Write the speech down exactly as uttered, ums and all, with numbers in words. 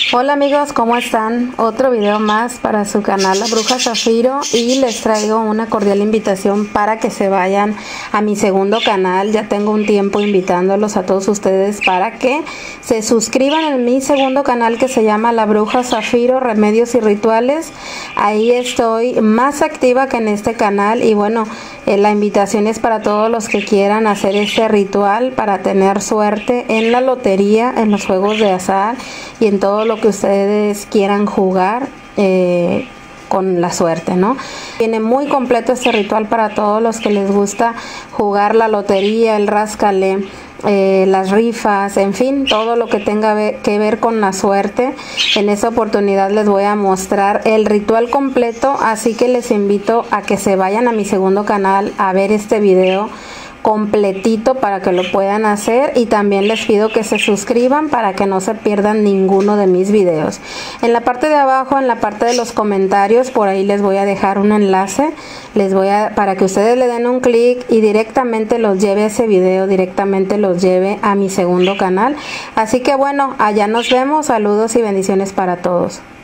Hola amigos, ¿cómo están? Otro video más para su canal La Bruja Zafiro y les traigo una cordial invitación para que se vayan a mi segundo canal. Ya tengo un tiempo invitándolos a todos ustedes para que se suscriban en mi segundo canal que se llama La Bruja Zafiro, Remedios y Rituales. Ahí estoy más activa que en este canal y bueno, eh, la invitación es para todos los que quieran hacer este ritual para tener suerte en la lotería, en los juegos de azar y en todo lo que ustedes quieran jugar eh, con la suerte, ¿no? Viene muy completo este ritual para todos los que les gusta jugar la lotería, el ráscale, eh, las rifas, en fin, todo lo que tenga que ver con la suerte. En esta oportunidad les voy a mostrar el ritual completo, así que les invito a que se vayan a mi segundo canal a ver este video completito para que lo puedan hacer, y también les pido que se suscriban para que no se pierdan ninguno de mis videos. En la parte de abajo, en la parte de los comentarios, por ahí les voy a dejar un enlace, les voy a para que ustedes le den un clic y directamente los lleve a ese video, directamente los lleve a mi segundo canal. Así que bueno, allá nos vemos, saludos y bendiciones para todos.